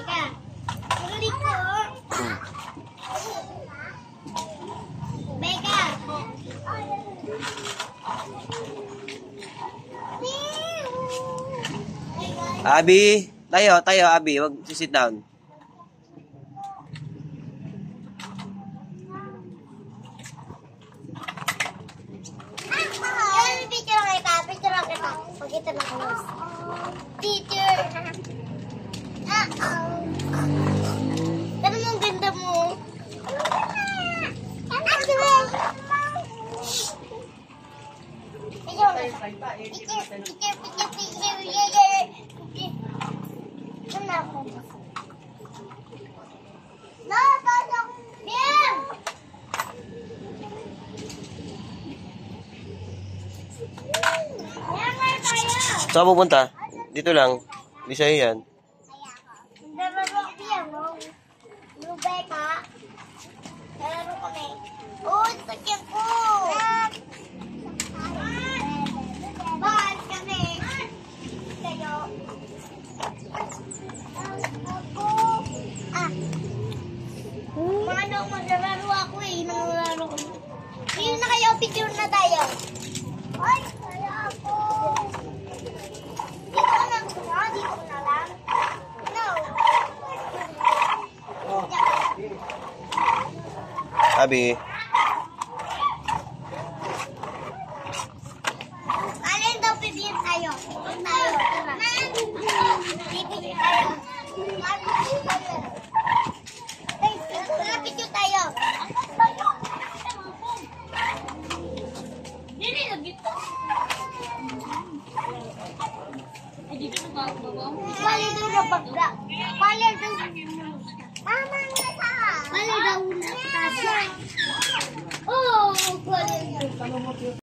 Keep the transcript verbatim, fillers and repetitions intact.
Teka. Tuloy ko. Beka. Abi, tayo, tayo, Abi. Wag sit down. Yan, picture lang kita. Picture lang kita. Pagkita na ko. Teacher. Ah, oh. Ano mo ang ganda mo? Ang ganda mo. Picture lang. Picture, picture, picture, picture. Yeah, yeah. Ano ako? No, todo. Bien. Yan nga tayo. Saan pupunta? Dito lang. Di sa'yo yan. Nalaro ako yan, no? Rebecca. Nalaro kami. Oh, sakyan ko. Bahal kami. Kayo. Ako. Ah. Paano maglalaro ako eh. Nalaro ko. Yun na kayo, picture na tayo. Ay, kaya ako. Dito na lang. Dito na lang. No. Abi. Alin daw pipiliin tayo? Huwag tayo. Pipiliin tayo. Ay, picture tayo. Dili na dito. Ay, dito na ba ako? Bali daw na pagda. Bali daw. Mama nga sa. Bali daw na. Oh, bali daw.